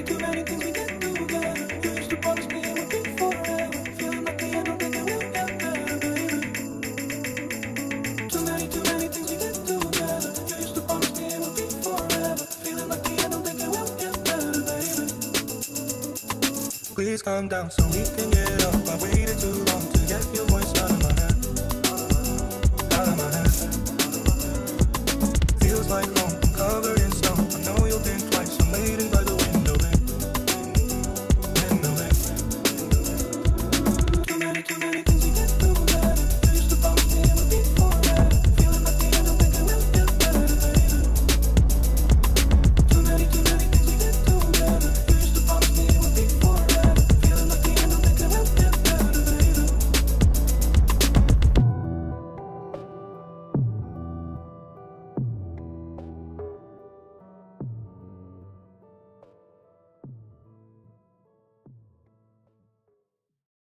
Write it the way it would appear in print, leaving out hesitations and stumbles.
Please calm down so we can get up. I waited too long to get your voice